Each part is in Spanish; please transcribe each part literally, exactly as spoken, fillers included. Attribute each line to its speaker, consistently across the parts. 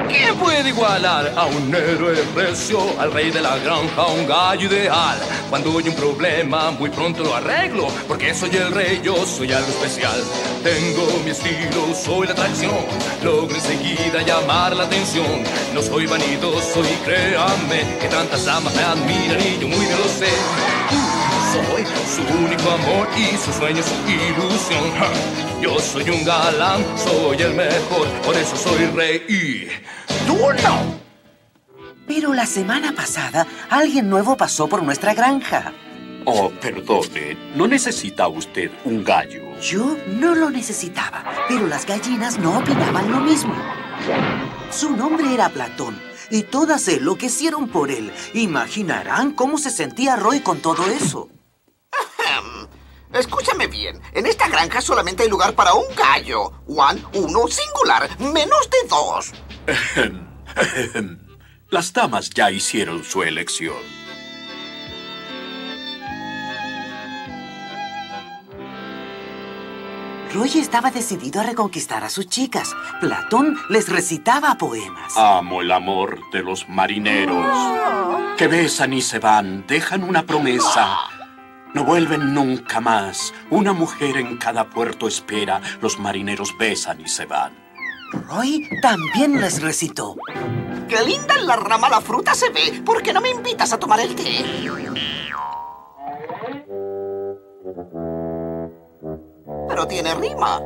Speaker 1: ¿Quién puede igualar a un héroe recio, al rey de la granja, un gallo ideal? Cuando hay un problema, muy pronto lo arreglo, porque soy el rey, yo soy algo especial. Tengo mi estilo, soy la atracción, logro enseguida llamar la atención. No soy vanidoso y créanme que tantas damas me admiran y yo muy bien lo sé. Soy su único amor y su sueño, su ilusión. Yo soy un galán, soy el mejor, por eso soy rey y tú no.
Speaker 2: Pero la semana pasada, alguien nuevo pasó por nuestra granja.
Speaker 3: Oh, perdone, ¿no necesita usted un gallo?
Speaker 2: Yo no lo necesitaba, pero las gallinas no opinaban lo mismo. Su nombre era Platón, y todas se enloquecieron por él. Imaginarán cómo se sentía Roy con todo eso.
Speaker 4: Escúchame bien, en esta granja solamente hay lugar para un gallo. One, uno, singular, menos de dos.
Speaker 3: Las damas ya hicieron su elección.
Speaker 2: Roy estaba decidido a reconquistar a sus chicas. Platón les recitaba poemas.
Speaker 3: Amo el amor de los marineros, que besan y se van, dejan una promesa. No vuelven nunca más. Una mujer en cada puerto espera. Los marineros besan y se van.
Speaker 2: Roy también les recitó.
Speaker 4: ¡Qué linda en la rama la fruta se ve! ¿Por qué no me invitas a tomar el té? Pero tiene rima.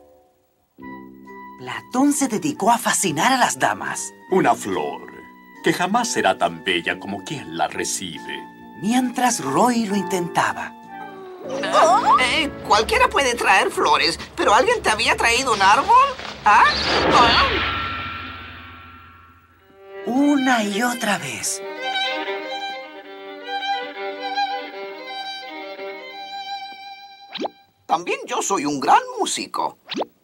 Speaker 2: Platón se dedicó a fascinar a las damas.
Speaker 3: Una flor que jamás será tan bella como quien la recibe.
Speaker 2: Mientras Roy lo intentaba.
Speaker 4: Oh, eh, cualquiera puede traer flores, pero ¿alguien te había traído un árbol? ¿Ah? Oh.
Speaker 2: Una y otra vez.
Speaker 4: También yo soy un gran músico.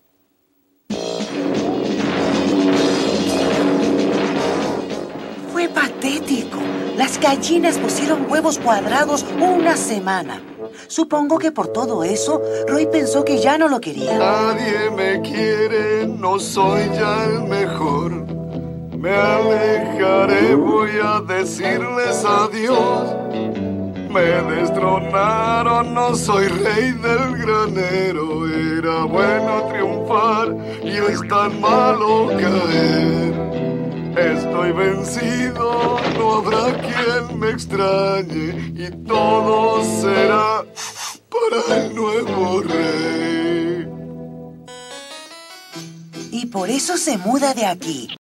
Speaker 2: Fue patético. Las gallinas pusieron huevos cuadrados una semana. Supongo que por todo eso, Roy pensó que ya no lo quería.
Speaker 5: Nadie me quiere, no soy ya el mejor. Me alejaré, voy a decirles adiós. Me destronaron, no soy rey del granero. Era bueno triunfar y es tan malo caer. Estoy vencido, no habrá quien me extrañe y todo será para el nuevo rey.
Speaker 2: Y por eso se muda de aquí.